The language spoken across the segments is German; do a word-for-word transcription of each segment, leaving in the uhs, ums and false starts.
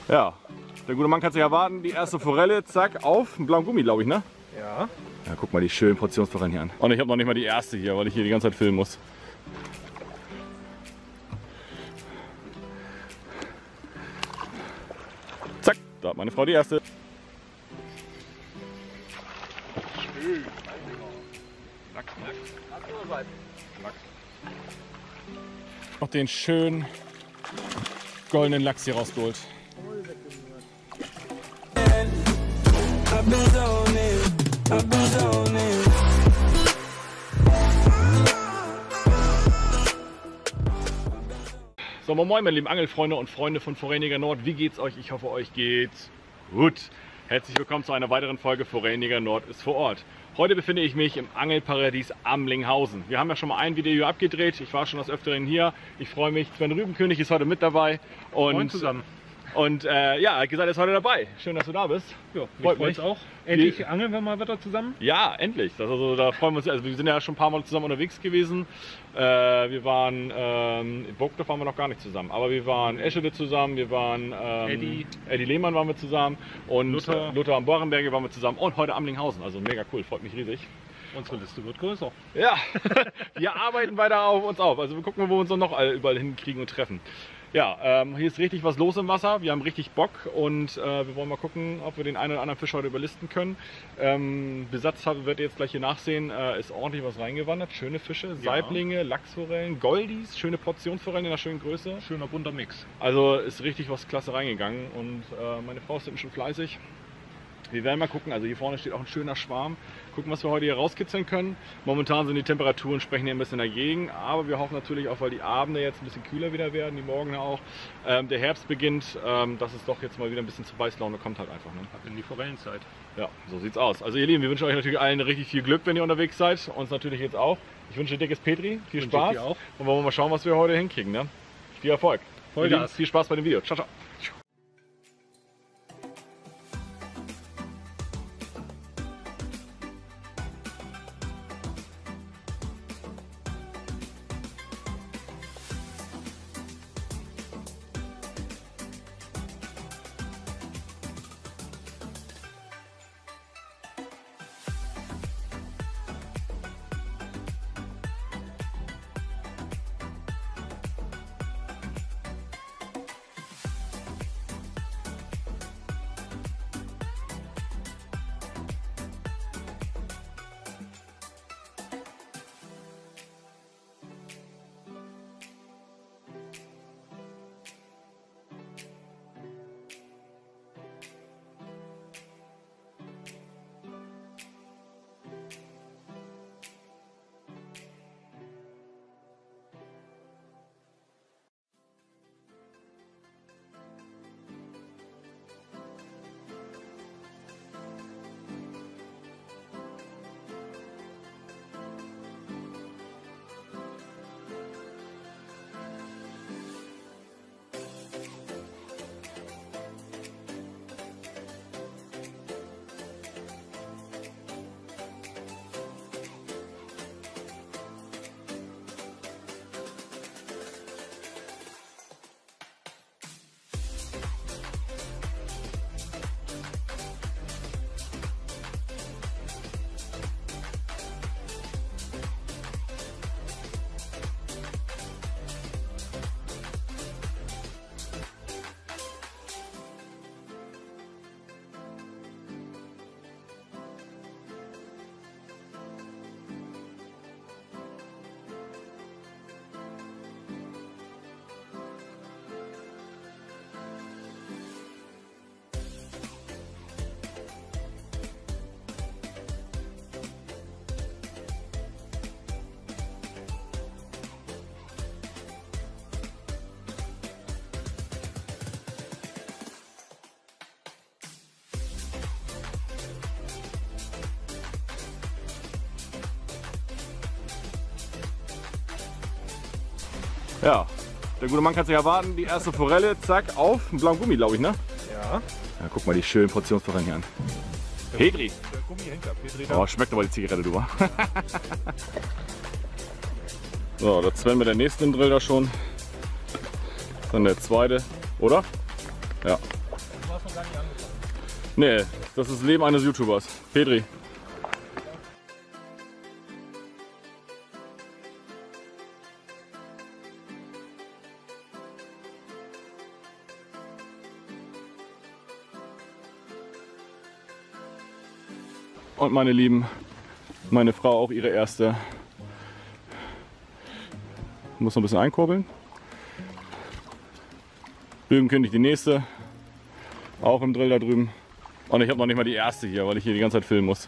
Ja, der gute Mann kann sich erwarten. Die erste Forelle, zack, auf. Ein blauen Gummi, glaube ich, ne? Ja. Ja, guck mal die schönen Portionsforellen hier an. Und ich habe noch nicht mal die erste hier, weil ich hier die ganze Zeit filmen muss. Zack, da hat meine Frau die erste. Schön. Lachs, Lachs. Lachs. Noch den schönen goldenen Lachs hier rausgeholt. So, moin moin meine lieben Angelfreunde und Freunde von Forellenjäger Nord. Wie geht's euch? Ich hoffe, euch geht's gut. Herzlich willkommen zu einer weiteren Folge Forellenjäger Nord ist vor Ort. Heute befinde ich mich im Angelparadies Amlinghausen. Wir haben ja schon mal ein Video abgedreht. Ich war schon des Öfteren hier. Ich freue mich. Sven Rübenkönig ist heute mit dabei. Und Moin zusammen. Und äh, ja, gesagt ist heute dabei. Schön, dass du da bist. Ja, mich freut's auch. Endlich wir, angeln wir mal wieder zusammen. Ja, endlich. Das, also, da freuen wir uns. Also wir sind ja schon ein paar Mal zusammen unterwegs gewesen. Äh, wir waren ähm, in Burgdorf waren wir noch gar nicht zusammen, aber wir waren in Eschede zusammen. Wir waren ähm, Eddie. Eddie Lehmann waren wir zusammen und Luther, Luther am Borrenberge waren wir zusammen und heute Amlinghausen. Also mega cool, freut mich riesig. Unsere Liste wird größer. Ja, wir arbeiten weiter auf uns auf. Also wir gucken, wo wir uns noch überall hinkriegen und treffen. Ja, ähm, hier ist richtig was los im Wasser. Wir haben richtig Bock und äh, wir wollen mal gucken, ob wir den einen oder anderen Fisch heute überlisten können. Ähm, Besatz wird ihr jetzt gleich hier nachsehen, äh, ist ordentlich was reingewandert. Schöne Fische, ja. Saiblinge, Lachsforellen, Goldies, schöne Portionsforellen in einer schönen Größe. Schöner bunter Mix. Also ist richtig was klasse reingegangen und äh, meine Frau ist eben schon fleißig. Wir werden mal gucken, also hier vorne steht auch ein schöner Schwarm. Gucken, was wir heute hier rauskitzeln können. Momentan sind die Temperaturen sprechen hier ein bisschen dagegen, aber wir hoffen natürlich auch, weil die Abende jetzt ein bisschen kühler wieder werden, die Morgen auch, ähm, der Herbst beginnt, ähm, dass es doch jetzt mal wieder ein bisschen zur Beißlaune kommt halt einfach. Ne? Ab in die Forellenzeit. Ja, so sieht's aus. Also ihr Lieben, wir wünschen euch natürlich allen richtig viel Glück, wenn ihr unterwegs seid. Uns natürlich jetzt auch. Ich wünsche dickes Petri, viel Wünsche Spaß. ich dir auch. Und wollen wir mal schauen, was wir heute hinkriegen. Ne? Viel Erfolg. Vollgas. Viel Spaß bei dem Video. Ciao, ciao. Ja, der gute Mann kann sich erwarten. Die erste Forelle, zack, auf. Ein blauen Gummi, glaube ich, ne? Ja. Ja, guck mal die schönen Portionsforellen hier an. Petri. Der Gummi hängt ab. Petri da. Oh, schmeckt aber die Zigarette, du, wa? So, der Sven mit der nächsten Drill da schon. Dann der zweite, oder? Ja. Nee, das ist das Leben eines YouTubers. Petri. Und meine Lieben, meine Frau auch ihre erste. Muss noch ein bisschen einkurbeln. Drüben die nächste. Auch im Drill da drüben. Und ich habe noch nicht mal die erste hier, weil ich hier die ganze Zeit filmen muss.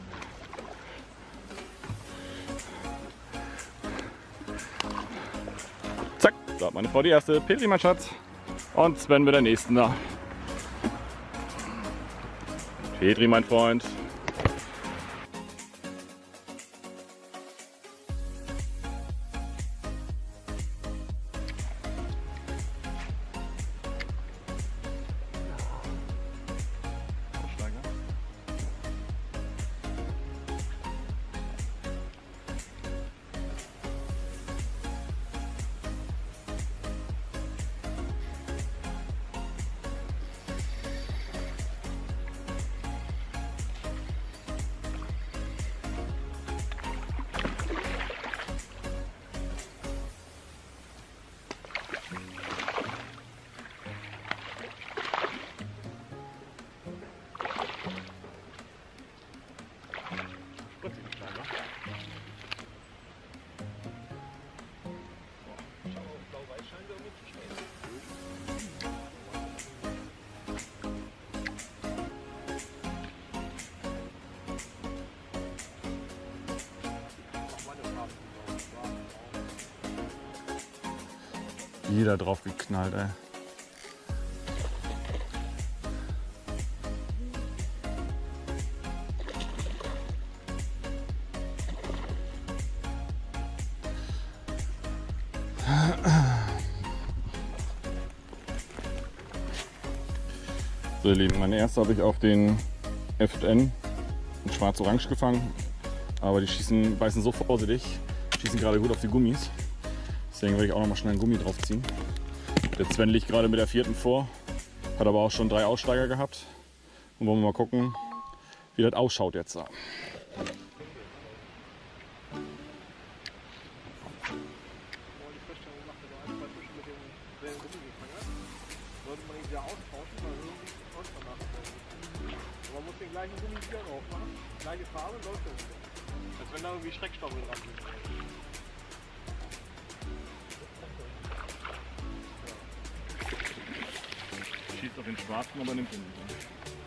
Zack, da hat meine Frau die erste. Petri, mein Schatz. Und Sven mit der nächsten da. Petri, mein Freund. Jeder drauf geknallt, ey. So ihr Lieben, meine erste habe ich auf den F N in schwarz-orange gefangen, aber die schießen, beißen so vorsichtig, schießen gerade gut auf die Gummis. Deswegen werde ich auch noch mal schnell einen Gummi drauf ziehen. Der Sven liegt gerade mit der vierten vor, hat aber auch schon drei Aussteiger gehabt. Und wollen wir mal gucken, wie das ausschaut jetzt da. Man muss den gleichen Gummi wieder drauf machen, gleiche Farbe, läuft das. Als wenn da irgendwie Schreckstoffe dran sind. Schießt auf den schwarzen, aber nimmt den nicht.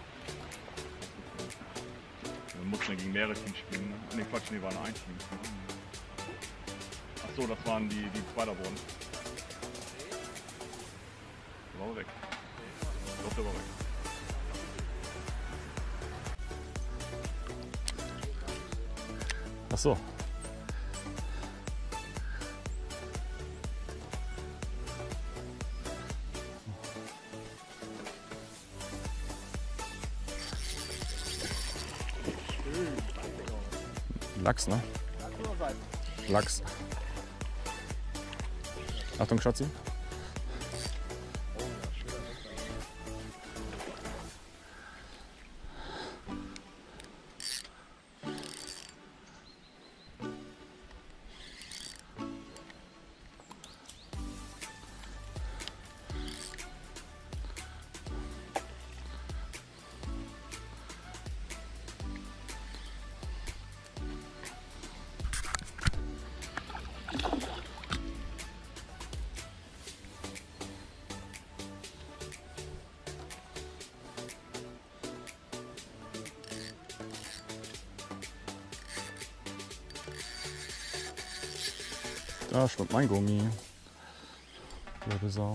Man muss dann gegen mehrere Teams spielen. Ne, nee, Quatsch, nee, waren ein Team. Achso, das waren die, die Zweiter wurden. Der war weg. Ich glaube, der war weg. Achso. Lachs, ne? Lachs. Achtung, Schatzi. Da schwimmt mein Gummi. Blöde Sau.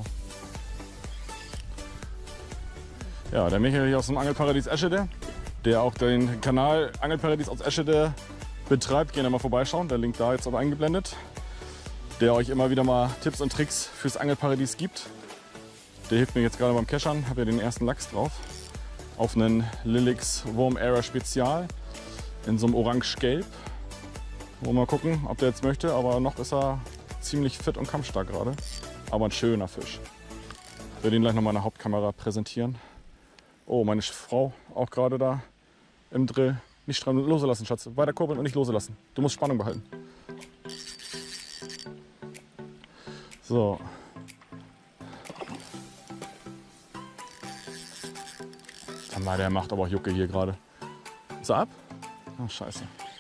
Ja, der Michael hier aus dem Angelparadies Eschede, der auch den Kanal Angelparadies aus Eschede betreibt. Gerne mal vorbeischauen, der Link da jetzt aber eingeblendet. Der euch immer wieder mal Tipps und Tricks fürs Angelparadies gibt. Der hilft mir jetzt gerade beim Keschern, habe ja den ersten Lachs drauf. Auf einen Lilix Worm Era Spezial in so einem Orange-Gelb. Wollen wir mal gucken, ob der jetzt möchte, aber noch ist er ziemlich fit und kampfstark gerade. Aber ein schöner Fisch. Ich werde ihn gleich noch mal in der Hauptkamera präsentieren. Oh, meine Frau auch gerade da im Drill. Nicht dran loslassen, Schatz. Weiter kurbeln und nicht loslassen. Du musst Spannung behalten. So. Sag mal, der macht aber auch Jucke hier gerade. Ist er ab? Oh, scheiße.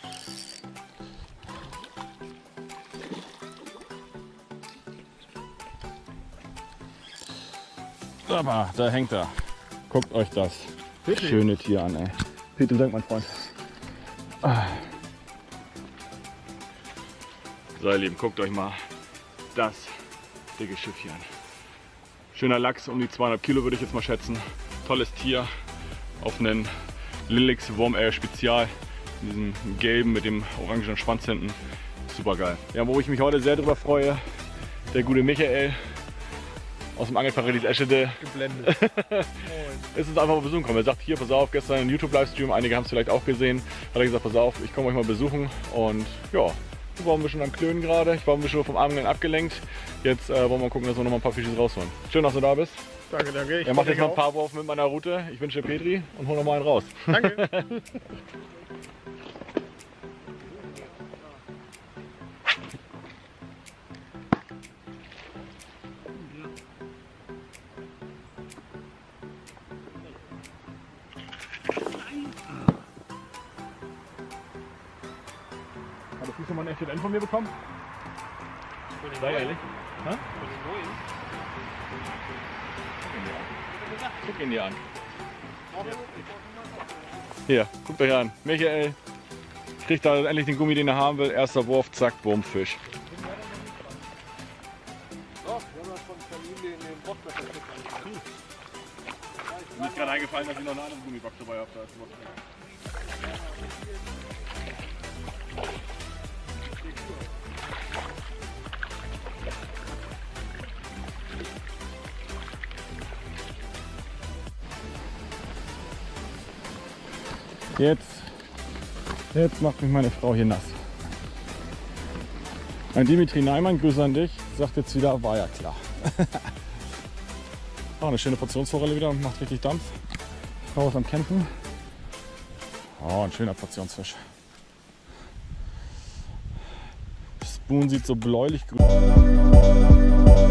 Aber da hängt er. Guckt euch das Petri. schöne Tier an, ey. Petri, dank, mein Freund. Ah. So, ihr Lieben, guckt euch mal das dicke Schiff hier an. Schöner Lachs, um die zweihundert Kilo würde ich jetzt mal schätzen. Tolles Tier auf einen Lilix Worm Air Spezial. In diesem gelben mit dem orangenen Schwanz hinten. Super geil. Ja, wo ich mich heute sehr drüber freue, der gute Michael aus dem Angelparadies Eschede Geblendet. ist uns einfach mal besuchen kommen. Er sagt, hier, pass auf, gestern ein YouTube-Livestream, einige haben es vielleicht auch gesehen, hat er gesagt, pass auf, ich komme euch mal besuchen und ja, wir waren ein bisschen am Klönen gerade, ich war ein bisschen vom Angeln abgelenkt, jetzt äh, wollen wir mal gucken, dass wir noch mal ein paar Fische rausholen. Schön, dass du da bist. Danke, danke. Ich Er macht jetzt noch ein auch. paar Wurf mit meiner Route, ich wünsche dir Petri und hol noch mal einen raus. Danke. Hattest du schon mal ein echtes N von mir bekommen? Sei ehrlich. Hä? Guck ihn dir an. Hier, guckt euch an. Michael kriegt da endlich den Gummi, den er haben will. Erster Wurf, zack, bumm, Fisch. Doch, wir haben das von Termin den, den Bockbecher. Mir ist gerade eingefallen, dass ich noch eine andere Gummibox dabei habe. Jetzt, jetzt macht mich meine Frau hier nass. Mein Dimitri Neimann, Grüße an dich, sagt jetzt wieder, war ja klar. Oh, eine schöne Portionsforelle wieder, macht richtig Dampf. Frau ist am Kämpfen. Oh, ein schöner Portionsfisch. Spoon sieht so bläulich grün aus.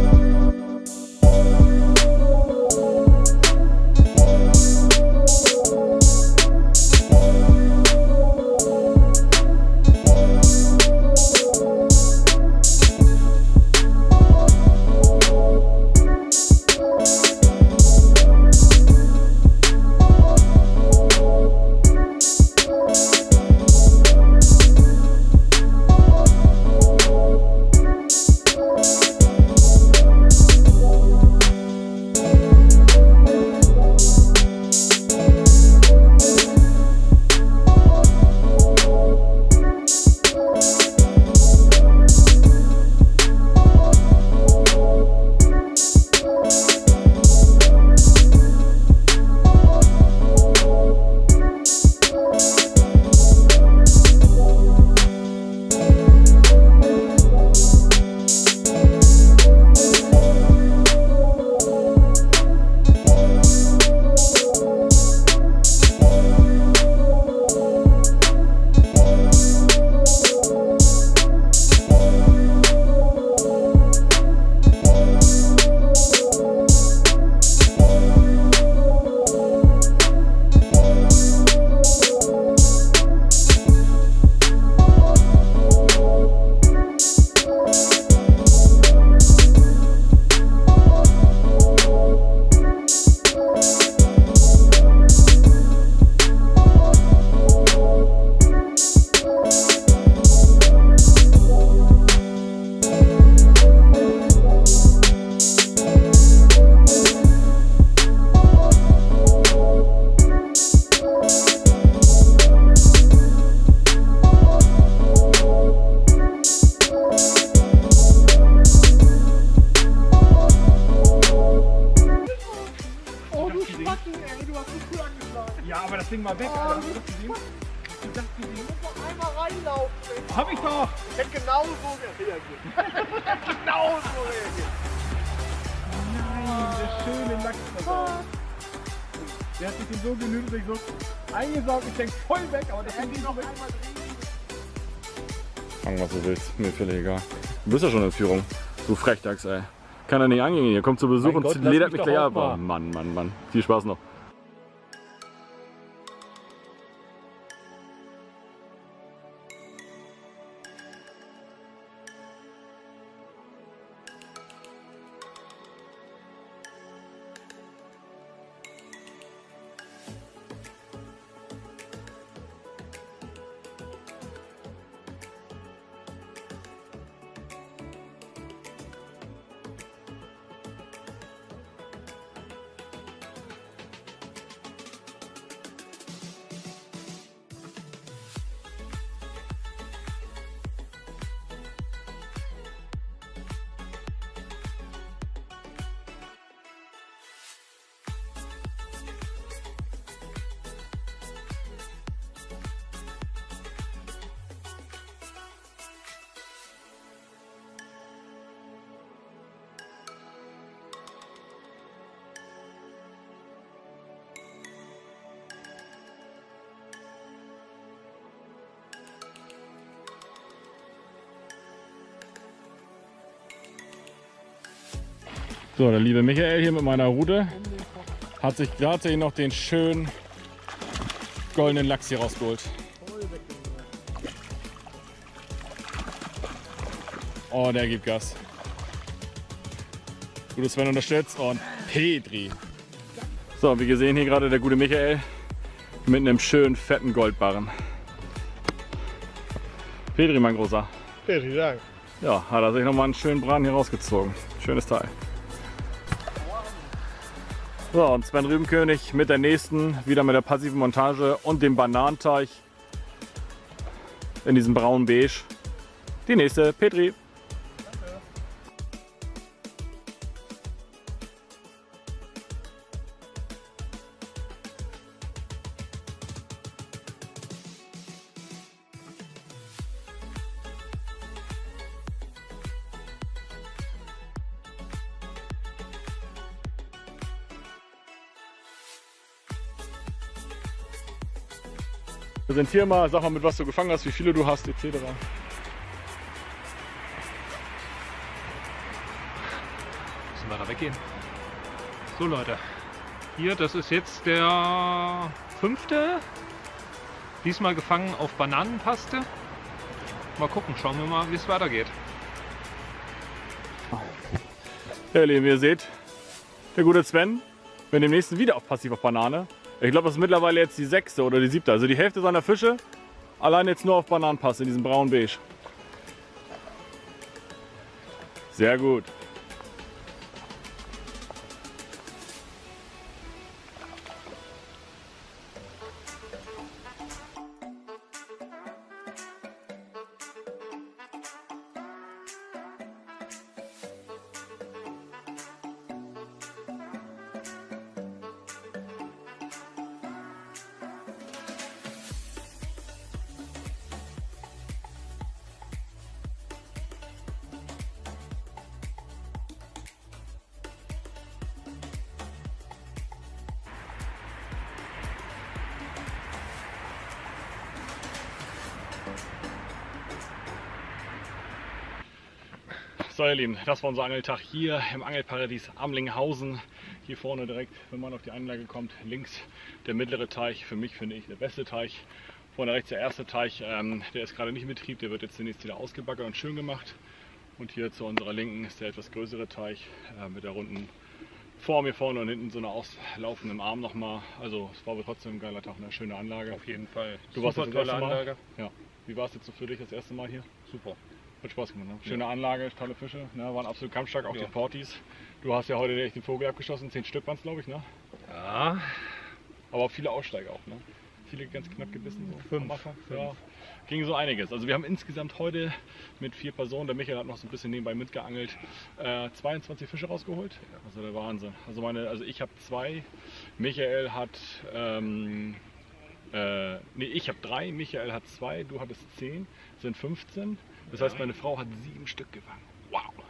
Ja, aber das Ding mal weg, Alter. Hast du das gesehen? Ich dachte, du musst noch einmal reinlaufen. Ey. Hab ich doch! Ich hätte genau so reagiert. Genau so reagiert. Nein, der schöne Lachs. Der hat sich den so genügt, ich so eingesaugt, ich denke voll weg, aber das hätte ich noch einmal drehen. Fang, was du willst, mir völlig egal. Du bist ja schon in Führung, du Frechdachs, ey. Kann er nicht angehen, hier kommt zu Besuch Mein und Gott, lass ledert mich mich doch gleich auch ab. mal. Mann, Mann, Mann. Viel Spaß noch. So, der liebe Michael hier mit meiner Rute hat sich gerade hier noch den schönen goldenen Lachs hier rausgeholt. Oh, der gibt Gas. Gute Sven unterstützt und Petri. So, wie gesehen hier gerade der gute Michael mit einem schönen fetten Goldbarren. Petri, mein Großer. Vielen Dank. Ja, hat er sich nochmal einen schönen Braten hier rausgezogen. Schönes Teil. So, und Sven Rübenkönig mit der nächsten, wieder mit der passiven Montage und dem Bananenteich in diesem braunen Beige. Die nächste, Petri. Präsentier mal, sag mal, mit was du gefangen hast, wie viele du hast, et cetera. Müssen wir da weggehen? So Leute, hier, das ist jetzt der fünfte. Diesmal gefangen auf Bananenpaste. Mal gucken, schauen wir mal, wie es weitergeht. Ja, ihr Lieben, wie ihr seht, der gute Sven, mit dem nächsten wieder auf passiv auf Banane. Ich glaube, das ist mittlerweile jetzt die sechste oder die siebte. Also die Hälfte seiner Fische allein jetzt nur auf Bananenpaste in diesem braunen Beige. Sehr gut. So ihr Lieben, das war unser Angeltag hier im Angelparadies Amlinghausen. Hier vorne direkt, wenn man auf die Anlage kommt, links der mittlere Teich. Für mich finde ich der beste Teich. Vorne rechts der erste Teich, ähm, der ist gerade nicht in Betrieb, der wird jetzt demnächst wieder ausgebaggert und schön gemacht. Und hier zu unserer Linken ist der etwas größere Teich äh, mit der runden Form hier vorne und hinten so einer auslaufenden Arm nochmal. Also es war aber trotzdem ein geiler Tag, eine schöne Anlage. Auf jeden Fall. Du warst Super jetzt das tolle erste Mal? Anlage. Ja. Wie war es jetzt so für dich das erste Mal hier? Super. Hat Spaß gemacht, ne? Schöne Anlage, tolle Fische, ne? Waren absolut kampfstark, auch Ja. die Portis. Du hast ja heute echt den Vogel abgeschossen, zehn Stück waren es glaube ich, ne? Ja. Aber auch viele Aussteiger auch, ne? Viele ganz knapp gebissen. So Fünf. am Anfang. Fünf. Ja, ging so einiges. Also wir haben insgesamt heute mit vier Personen, der Michael hat noch so ein bisschen nebenbei mitgeangelt, äh, zweiundzwanzig Fische rausgeholt. Also der Wahnsinn. Also, meine, also ich habe zwei, Michael hat, ähm, äh, nee, ich habe drei, Michael hat zwei, du hattest zehn, sind fünfzehn. Das heißt, meine Frau hat sieben Stück gefangen. Wow!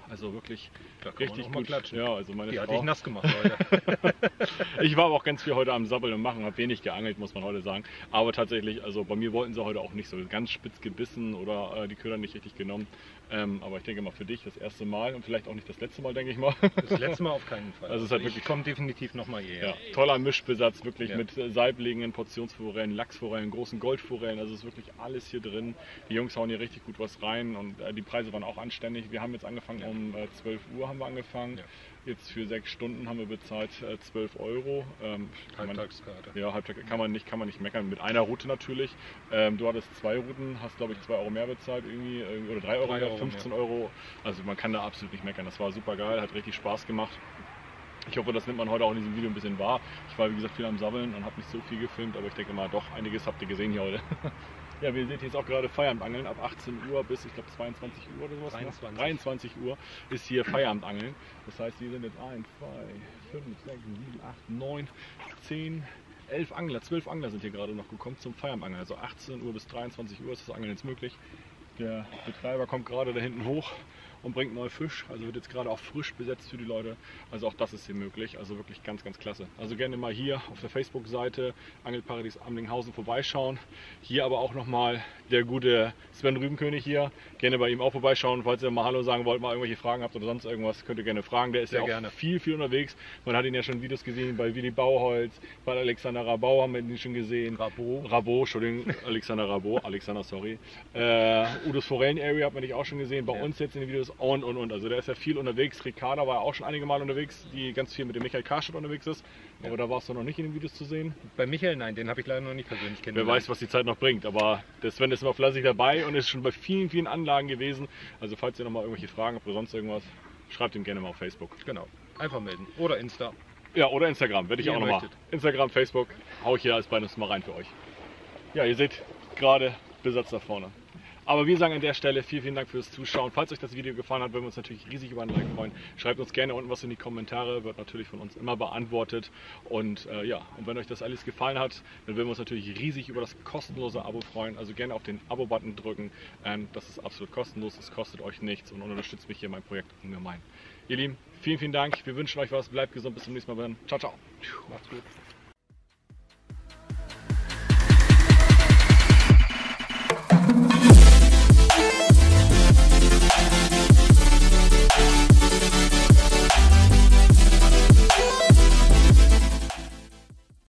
Also wirklich Da kann man richtig auch mal gut. klatschen. Ja, also meine Die hatte Frau. ich nass gemacht heute. Ich war aber auch ganz viel heute am Sabbeln und machen, habe wenig geangelt, muss man heute sagen. Aber tatsächlich, also bei mir wollten sie heute auch nicht so ganz spitz gebissen oder äh, die Köder nicht richtig genommen. Ähm, aber ich denke mal für dich das erste Mal und vielleicht auch nicht das letzte Mal, denke ich mal. Das letzte Mal auf keinen Fall. Also es ist halt ich wirklich- komme definitiv nochmal hierher. Ja, toller Mischbesatz, wirklich Ja. mit äh, Saiblingen, Portionsforellen, Lachsforellen, großen Goldforellen. Also es ist wirklich alles hier drin. Die Jungs hauen hier richtig gut was rein und äh, die Preise waren auch anständig. Wir haben jetzt angefangen Ja. um äh, zwölf Uhr haben wir angefangen. Ja. Jetzt für sechs Stunden haben wir bezahlt äh, zwölf Euro. Ähm, kann man- Halbtagskarte. Ja, Halbtag kann man nicht, kann man nicht meckern. Mit einer Route natürlich. Ähm, du hattest zwei Routen, hast glaube ich zwei Euro mehr bezahlt irgendwie äh, oder drei Euro Drei mehr, Euro fünfzehn Euro. Also man kann da absolut nicht meckern. Das war super geil, hat richtig Spaß gemacht. Ich hoffe, das nimmt man heute auch in diesem Video ein bisschen wahr. Ich war wie gesagt viel am Sammeln und habe nicht so viel gefilmt, aber ich denke mal doch, einiges habt ihr gesehen hier heute. Ja, wir seht jetzt auch gerade Feierabendangeln ab achtzehn Uhr bis ich glaube zweiundzwanzig Uhr oder sowas. ne? dreiundzwanzig. dreiundzwanzig Uhr ist hier Feierabendangeln. Das heißt, hier sind jetzt eins, zwei, fünf, sechs, sieben, acht, neun, zehn, elf Angler, zwölf Angler sind hier gerade noch gekommen zum Feierabendangeln. Also achtzehn Uhr bis dreiundzwanzig Uhr ist das Angeln jetzt möglich. Der Betreiber kommt gerade da hinten hoch und bringt neuen Fisch. Also wird jetzt gerade auch frisch besetzt für die Leute. Also auch das ist hier möglich. Also wirklich ganz, ganz klasse. Also gerne mal hier auf der Facebook-Seite Angelparadies Amlinghausen vorbeischauen. Hier aber auch nochmal der gute Sven Rübenkönig hier. Gerne bei ihm auch vorbeischauen. Falls ihr mal Hallo sagen wollt, mal irgendwelche Fragen habt oder sonst irgendwas, könnt ihr gerne fragen. Der ist Sehr ja auch gerne. viel, viel unterwegs. Man hat ihn ja schon in Videos gesehen bei Willi Bauholz, bei Alexander Rabau haben wir ihn schon gesehen. Rabot. Rabot, Entschuldigung, Alexander Rabot, Alexander, sorry. Äh, Udos Forellen Area hat man dich auch schon gesehen, bei Ja. uns jetzt in den Videos und und und. Also der ist ja viel unterwegs. Ricarda war auch schon einige Mal unterwegs, die ganz viel mit dem Michael Karstadt unterwegs ist. Aber Ja. da warst du noch nicht in den Videos zu sehen. Bei Michael, nein, den habe ich leider noch nicht persönlich Wer kennengelernt. weiß, was die Zeit noch bringt. Aber der Sven ist immer fleißig dabei und ist schon bei vielen, vielen Anlagen gewesen. Also falls ihr noch mal irgendwelche Fragen habt oder sonst irgendwas, schreibt ihm gerne mal auf Facebook. Genau. Einfach melden. Oder Insta. Ja, oder Instagram, werde ich Wie auch ihr noch mal. möchtet. Instagram, Facebook, hau ich hier als beides mal rein für euch. Ja, ihr seht gerade Besatz da vorne. Aber wir sagen an der Stelle vielen, vielen Dank fürs Zuschauen. Falls euch das Video gefallen hat, würden wir uns natürlich riesig über ein Like freuen. Schreibt uns gerne unten was in die Kommentare, wird natürlich von uns immer beantwortet. Und äh, ja, und wenn euch das alles gefallen hat, dann würden wir uns natürlich riesig über das kostenlose Abo freuen. Also gerne auf den Abo-Button drücken. Ähm, das ist absolut kostenlos, es kostet euch nichts und unterstützt mich hier in meinem Projekt ungemein. Ihr Lieben, vielen, vielen Dank. Wir wünschen euch was, bleibt gesund, bis zum nächsten Mal. Ciao, ciao. Macht's gut.